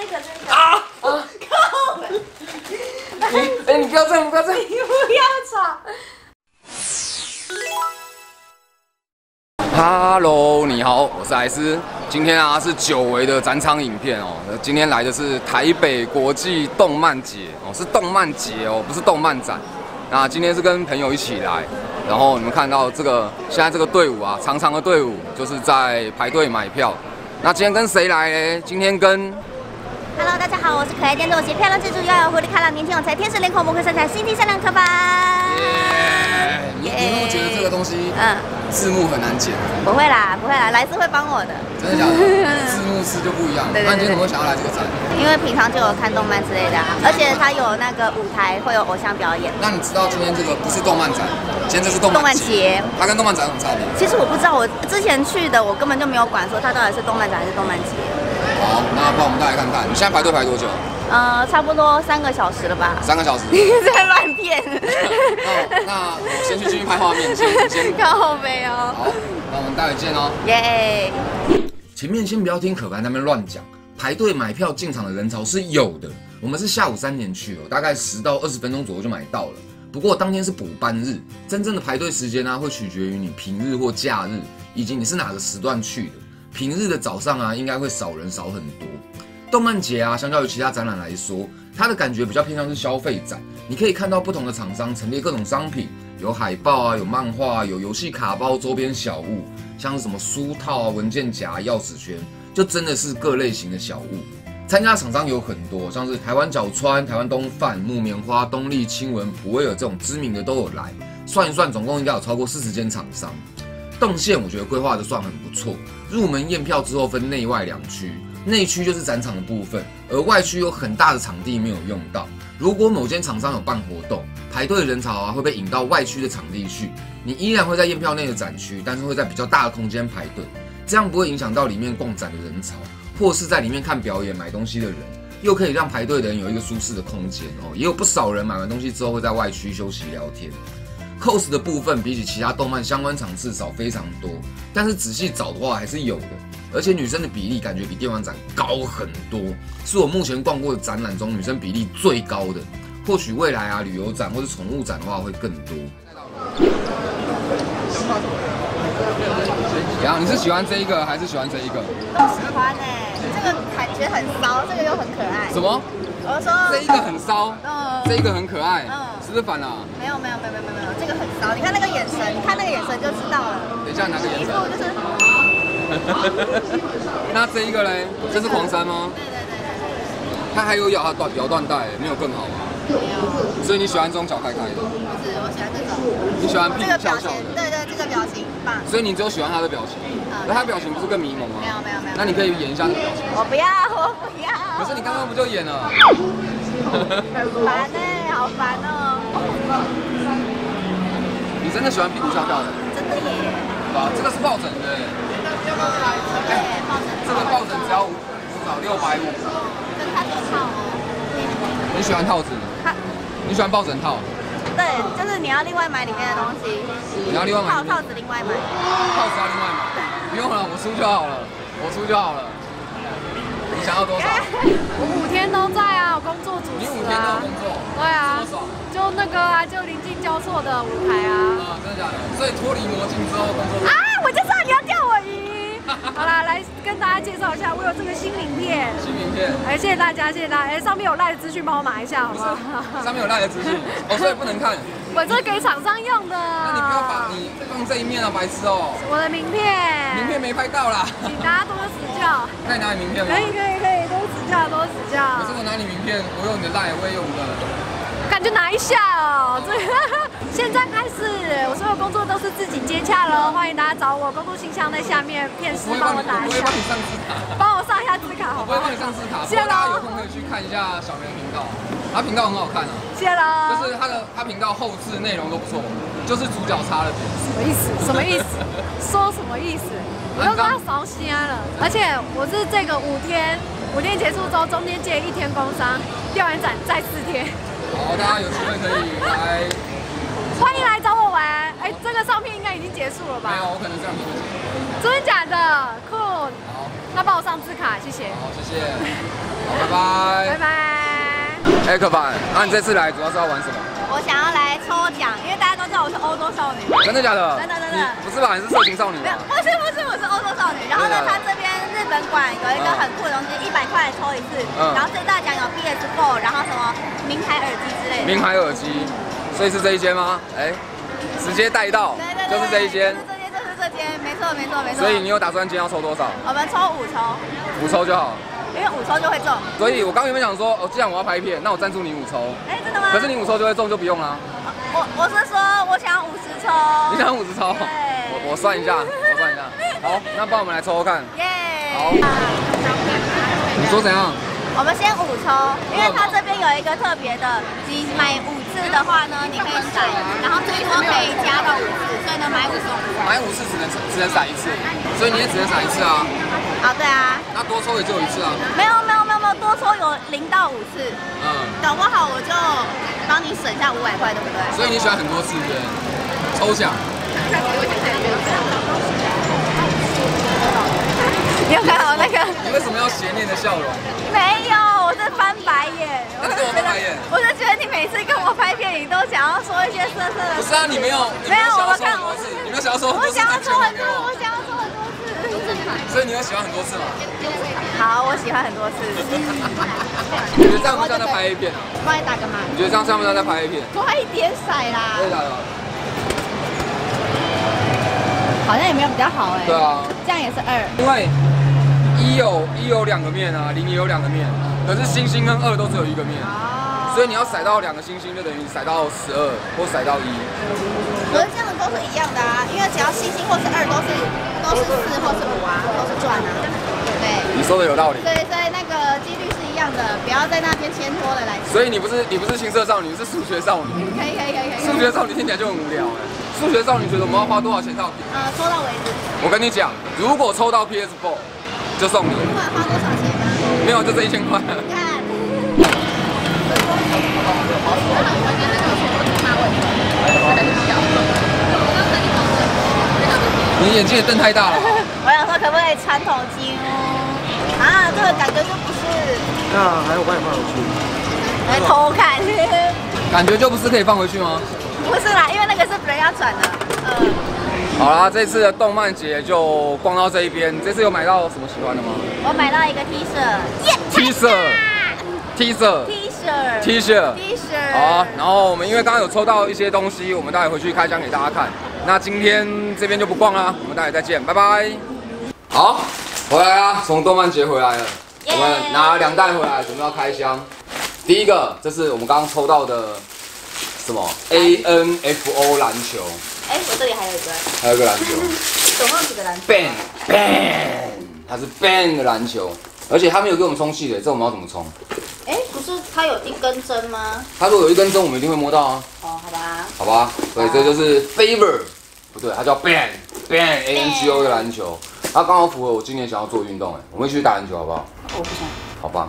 个啊！靠！你不要这样，你不要这样， 你不要吵。 Hello， 你好，我是艾斯。今天啊是久违的展场影片哦。今天来的是台北国际动漫节哦，是动漫节哦，不是动漫展。那今天是跟朋友一起来，然后你们看到这个现在这个队伍啊，长长的队伍就是在排队买票。那今天跟谁来呢？今天跟 Hello， 大家好，我是可爱电动鞋、漂亮蜘蛛、又有活力开朗、年轻有才、天使脸孔、魔鬼身材、心地善良可凡。 你会不会觉得这个东西字幕很难剪？ 不会啦，不会啦，莱斯会帮我的。 真的假的？字幕师就不一样。那你今天怎么会想要来这个展？ 因为平常就有看动漫之类的啊，而且它有那个舞台，会有偶像表演。 那你知道今天这个不是动漫展，今天这是动漫节，它跟动漫展有什么差别？ 其实我不知道，我之前去的，我根本就没有管说它到底是动漫展还是动漫节。 好，那帮我们大家看看，你现在排队排多久？ 差不多3个小时了吧。 3个小时？ 你在乱骗。 那我先去继续拍画面，先靠北哦。 好，那我们待会见哦。 耶。 前面先不要听可凡那边乱讲，排队买票进场的人潮是有的。我们是下午3点去大概10到20分钟左右就买到了。不过当天是补班日，真正的排队时间会取决于你平日或假日，以及你是哪个时段去的。平日的早上应该会少人少很多。动漫节相较于其他展览来说，它的感觉比较偏向是消费展。你可以看到不同的厂商陈列各种商品，有海报有漫画，有游戏卡包、周边小物，像是什么书套文件夹、钥匙圈，就真的是各类型的小物。参加厂商有很多，像是台湾角川、台湾东贩、木棉花、东立、青文、普威尔这种知名的都有来。算一算，总共应该有超过40间厂商。动线我觉得规划的算很不错。入门验票之后分内外2区，内区就是展场的部分，而外区有很大的场地没有用到。如果某间厂商有办活动，排队的人潮会被引到外区的场地去，你依然会在验票内的展区，但是会在比较大的空间排队，这样不会影响到里面逛展的人潮，或是在里面看表演买东西的人，又可以让排队的人有一个舒适的空间也有不少人买完东西之后会在外区休息聊天。cos 的部分比起其他动漫相关场次少非常多，但是仔细找的话还是有的，而且女生的比例感觉比电玩展高很多，是我目前逛过的展览中女生比例最高的。或许未来旅游展或是宠物展的话会更多。然后你是喜欢这一个还是喜欢这一个？ 都喜欢这个感觉很骚，这个又很可爱。 什么？ 我说这一个很骚，这一个很可爱，是不是反了？ 没有，这个很骚。你看那个眼神，你看那个眼神就知道了。 等一下，哪个眼神？ 就是。 那这一个嘞？这是黄山吗？ 对。 它还有咬缎带，没有更好吗？ 没有。 所以你喜欢这种小开开的？ 不是，我喜欢这种。 你喜欢屁股翘翘的？ 对，这个表情棒。 所以你只有喜欢他的表情？那他表情不是更迷蒙吗？ 没有。 那你可以演一下这个表情。 我不要。 可是你刚刚不就演了？ 很烦好烦哦。 你真的喜欢屁股翘翘的？ 真的耶。 这个是抱枕对。 对，抱枕。 这个抱枕只要650。 跟它有套哦。 你喜欢套子？你喜欢抱枕套？ 对，就是你要另外买里面的东西。 你要另外买？ 套子另外买。 套子要另外买？不用了，我出就好了。你想要多少？ 我5天都在我工作主持。 你5天都工作？ 对就那个就临近交错的舞台真的假的？所以脱离魔镜之后工作我就知道你要钓我鱼。好啦，来跟大家介绍一下，我有这个新名片。谢谢大家。上面有赖的资讯，帮我码一下好不好？ 上面有赖的资讯所以不能看。 我这是给厂商用的。 那你不要把你放这一面白痴哦。 我的名片没拍到啦。 请大家多指教。 可以拿你名片吗？ 可以，多指教。 可是我拿你名片，我用你的赖，我也用的。 感觉拿一下现在开始，我所有工作都是自己接洽了，欢迎大家找我，工作信箱在下面，片师帮我打一下。 我会帮你上字卡。 帮我上一下字卡，好不好？ 我不会帮你上字卡，不过大家有空可以去看一下小明的频道，他频道很好看谢喽。 就是他频道后置内容都不错，就是主角差了点。 什么意思？说什么意思？我都说要烧香了，而且我是这个5天结束之后，中间接1天工商，调研展再4天。 好，大家有机会可以来。 欢迎来找我玩。这个照片应该已经结束了吧？ 没有，我可能这样子就结束。 真的假的？酷。 好， 那帮我上字卡，谢谢。 好，谢谢。 好，拜拜。 拜拜。 哎，可凡，那你这次来主要是要玩什么？ 我想要来抽奖，因为大家都知道我是欧洲少女。 真的假的？ 真的。 不是吧？你是色情少女没有， 吗？ 不是，我是欧洲少女。然后呢，他这边日本馆有一个很酷的东西，100块抽一次。然后最大奖有 PS4，然后什么明海耳机之类的。 明海耳机，所以是这一间吗？哎，直接带到， 对， 就是这一间。 就是这间，没错。 所以你有打算今天要抽多少？ 我们抽5抽 ，5抽就好。 因为5抽就会中。 所以我刚原本想说，哦，既然我要拍片，那我赞助你5抽。 哎，真的吗？ 可是你5抽就会中，就不用啦。 我是说，我想要50抽。 你想要50抽？我算一下。好，那帮我们来抽抽看。 耶！ 好。你说怎样？ 我们先5抽，因为它这边有一个特别的，你买5次的话呢，你可以骰，然后最多可以加到5次，所以呢买5送5。 买5次只能骰1次，所以你也只能骰1次啊。 啊，对啊。 那多抽也只有1次啊。 没有，多抽有0到5次。搞不好我就帮你省下500块，对不对？ 所以你喜欢很多次，对不对？抽奖。 你有看到那个？ 你为什么要邪念的笑容？ 没有，我是翻白眼。 我是翻白眼。 我是觉得你每次跟我拍片，你都想要说一些色色的。 不是啊，你没有， 我看我是， 你没有想要说很多次。 我想要抽很多次。 所以你有喜欢很多次吗？ 好，我喜欢很多次。 你觉得这样不像在拍 A 片啊？ 帮你打个码。 你觉得这样像不像在拍 A 片？ 快一点骰啦！ 对的。 好像也没有比较好哎。 对啊。 这样也是2。 因为一有2个面啊，0也有2个面，可是星星跟2都只有1个面，所以你要骰到2个星星，就等于骰到12或骰到1。 可是这样都是一样的啊，因为只要星星或是2都是4或是5啊，都是赚啊。对。 你说的有道理。 所以那个几率是一样的，不要在那边牵拖的来。 所以你不是青涩少女，是数学少女。 可以。 数学少女听起来就很无聊哎。数学少女觉得我们要花多少钱到底？ 抽到为止。 我跟你讲，如果抽到 PS4，就送你。 不管花多少钱吗？ 没有，就这1000块。 你看。 你眼睛也瞪太大了。 我想说，可不可以穿头巾哦？啊，这个感觉就不是。 那还有帮你放回去。 来偷看。 感觉就不是可以放回去吗？ 不是啦，因为那个是人要转的。 好啦，这次的动漫节就逛到这一边。这次有买到什么喜欢的吗？ 我买到一个 T 恤。 好，然后我们因为刚刚有抽到一些东西，我们待会回去开箱给大家看。那今天这边就不逛啦，我们待会再见，拜拜。好，回来啦，从动漫节回来了，我们拿了2袋回来，准备要开箱。第一个，这是我们刚刚抽到的什么 ANFO 篮球。 哎，我这里还有一个。 还有一个篮球。 总共几个篮球 ？Ban，它是 Ban 的篮球，而且他没有给我们充气的，这我们要怎么充？ 哎，不是它有1根针吗？ 他说有1根针，我们一定会摸到啊。 哦，好吧。 好吧，所以这就是 Favor， 不对，它叫 Ban，ANGO 的篮球，它刚好符合我今年想要做的运动，哎，我们一起去打篮球好不好？ 我不想。 好吧。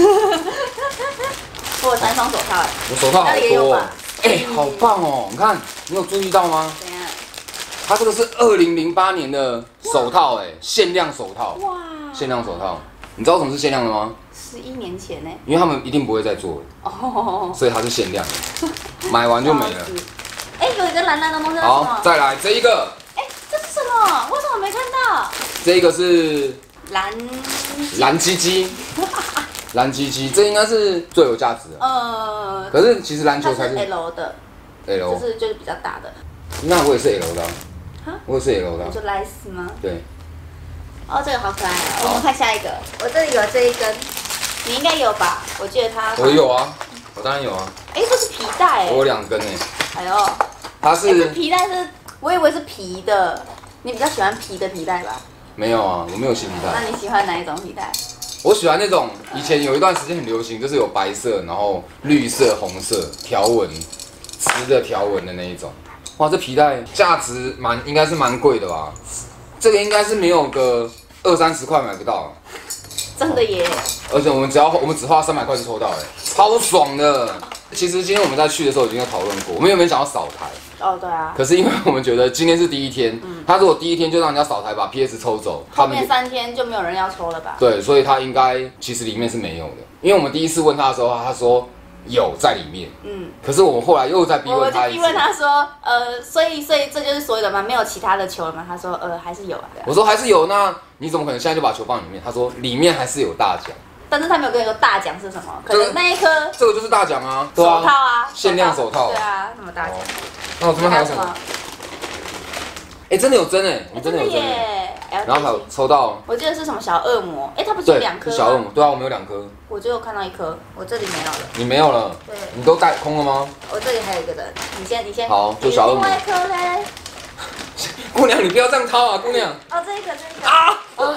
我有3双手套哎。 我手套好多，哎，好棒哦！你看，你有注意到吗？ 怎样？ 它这个是2008年的手套，哎，限量手套。 哇！ 限量手套，你知道什么是限量的吗 11年前呢。 因为他们一定不会再做了， 哦。 所以它是限量的，买完就没了。 哎，有一个蓝蓝的东西。 好，再来这一个。 哎，这是什么？为什么没看到？ 这个是蓝鸡鸡。蓝鸡鸡，这应该是最有价值的。可是其实篮球才是 L 的。 L。 就是比较大的。 那我也是 L 的。我也是 L 的。 你说莱斯吗？ 对。 哦，这个好可爱哦。我们看下一个。我这里有这一根，你应该有吧？我记得它。 我有啊，我当然有啊。 哎，这是皮带哎。 我有2根哎。 哎呦。 它是。 这皮带是，我以为是皮的。你比较喜欢皮的皮带吧？ 没有啊，我没有新皮带。 那你喜欢哪一种皮带？ 我喜欢那种以前有一段时间很流行，就是有白色，然后绿色、红色条纹、直的条纹的那一种。哇，这皮带价值应该是蛮贵的吧？这个应该是没有个20-30块买不到。 真的耶！ 而且我们只花300块就抽到，哎，超爽的。其实今天我们在去的时候已经有讨论过，我们有没有想要扫台？ 哦，对啊。 可是因为我们觉得今天是第一天，他如果第一天就让人家扫台把 PS 抽走， 后面3天就没有人要抽了吧？ 对，所以他应该其实里面是没有的。因为我们第一次问他的时候，他说有在里面。可是我们后来又在逼问他一次。 我就逼问他说，所以这就是所有的吗？没有其他的球了吗？他说，还是有啊。 我说还是有，那你怎么可能现在就把球放里面？他说里面还是有大奖。 但是他没有跟你说大奖是什么，可能那一颗这个就是大奖啊， 手套啊， 限量手套。 对啊，那么大奖。 那我这边还有什么？真的有针你真的有针然后还有抽到， 我记得是什么小恶魔，它不是有2颗吗？ 小恶魔，对啊，我们有2颗。 我只有看到1颗，我这里没有了。 你没有了？ 对。 你都带空了吗？ 我这里还有一个的，你先。 好，就小恶魔。 另外1颗嘞？ 姑娘，你不要这样掏啊，姑娘。 这一个。啊！靠！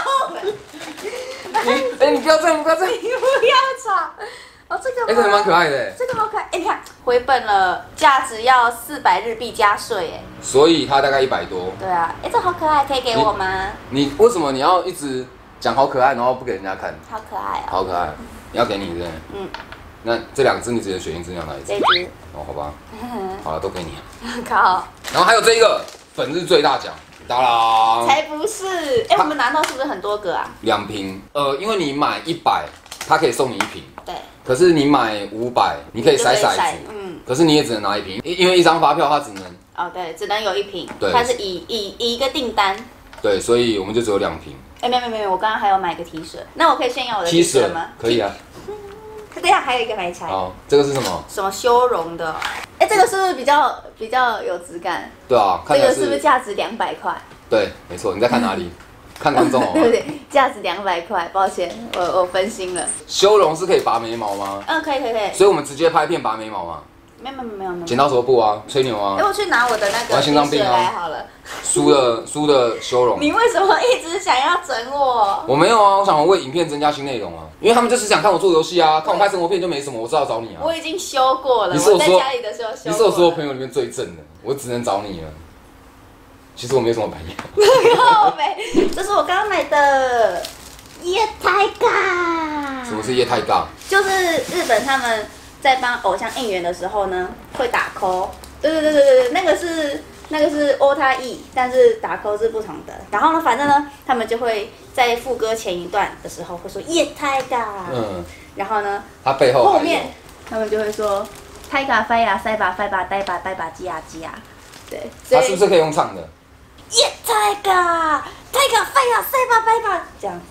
你不要这样， 你不要吵。这个这个蛮可爱的。 这个好可爱。你看，回本了，价值要400日币加税所以它大概100多。 对啊，这好可爱，可以给我吗？ 你为什么你要一直讲好可爱，然后不给人家看？ 好可爱啊！ 好可爱，你要给你对？那这2只你直接选一只，要哪一只？ 这只。 好吧。好了，都给你。 靠。 然后还有这一个本日最大奖，当然。 才不是！我们拿到是不是很多个啊 ？2瓶。因为你买100，它可以送你1瓶。 对。 可是你买500，你可以筛骰子。可是你也只能拿1瓶，因为1张发票它只能。 对，只能有1瓶。 对。 它是以一个订单。 对，所以我们就只有2瓶。 没有，我刚刚还有买个 T 恤，那我可以炫耀我的 T 恤吗？ 可以啊。 对啊，还有一个白菜。 这个是什么？ 什么修容的？这个是不是比较有质感？ 对啊， 这个是不是价值200块？ 对，没错。你在看哪里？看观众对不对？价值200块，抱歉，我分心了。 修容是可以拔眉毛吗？ 可以。 所以我们直接拍片拔眉毛吗？ 没有。 剪刀手布啊，吹牛啊。 我去拿我的那个心脏病来好了。 输的修容。 你为什么一直想要整我？ 我没有啊，我想为影片增加新内容啊，因为他们就是想看我做游戏啊，看我拍生活片就没什么，我知道找你啊。 我已经修过了， 我在家里的时候修过了。 你是我所有朋友里面最正的，我只能找你了。其实我没有什么朋友。 这是我刚刚买的液态尬。 什么是液态尬？ 就是日本他们在帮偶像应援的时候呢，会打 call。对，那个是 OTA E， 但是打 call 是不同的。然后呢，反正呢，他们就会在副歌前一段的时候会说液态尬。然后呢， 他背后后面他们就会说泰嘎飞呀塞吧飞吧呆吧呆吧鸡呀鸡呀。对， 他是不是可以用唱的？ 耶，泰嘎飞呀塞吧飞吧这样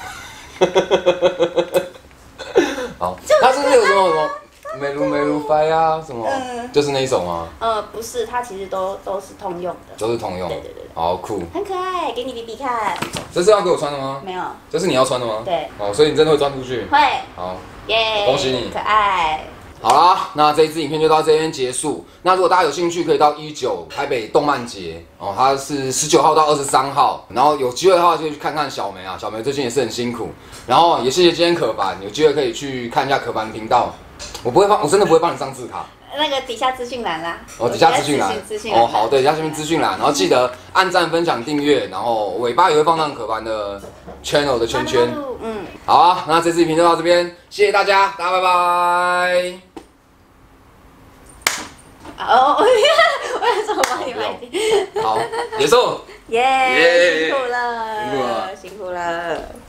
子。 好，他是不是有什么美如飞呀什么？就是那一首吗？ 不是，它其实都是通用的。 都是通用。对。好酷。 很可爱，给你比比看。 这是要给我穿的吗？ 没有。 这是你要穿的吗？ 对。 所以你真的会穿出去？ 会。 好。 耶。 恭喜你。 可爱。 好啦，那这一支影片就到这边结束。那如果大家有兴趣，可以到19台北动漫节它是19号到23号。然后有机会的话，就去看看小梅啊，小梅最近也是很辛苦。然后也谢谢今天可凡，有机会可以去看一下可凡频道。我真的不会帮你上字卡。 那个底下资讯栏啦。 底下资讯栏。好，对，底下资讯栏。然后记得按赞、分享、订阅，然后尾巴也会放上可凡的 channel 的圈圈。好啊，那这支影片就到这边，谢谢大家，大家拜拜。 我要怎么帮你买点？ 好，结束。 耶，辛苦了，辛苦了。